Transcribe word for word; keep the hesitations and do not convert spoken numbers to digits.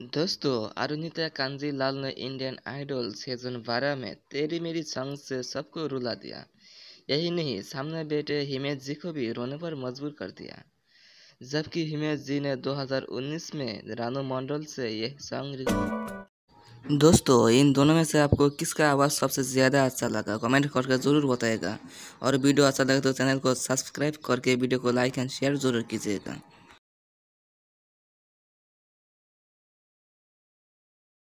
दोस्तों, अरुणिता कांजीलाल ने Indian idol season बारह में तेरी मेरी सॉन्ग से सबको रुला दिया। यही नहीं, सामने बैठे हिमेश जी को भी रोने पर मजबूर कर दिया। जबकि हिमेश जी ने दो हज़ार उन्नीस में रानू मंडल से यह सॉन्ग। दोस्तों, इन दोनों में से आपको किसका आवाज़ सबसे ज़्यादा अच्छा लगा, कमेंट करके ज़रूर बताइएगा। और वीडियो अच्छा लगे तो चैनल को सब्सक्राइब करके वीडियो को लाइक एंड शेयर ज़रूर कीजिएगा।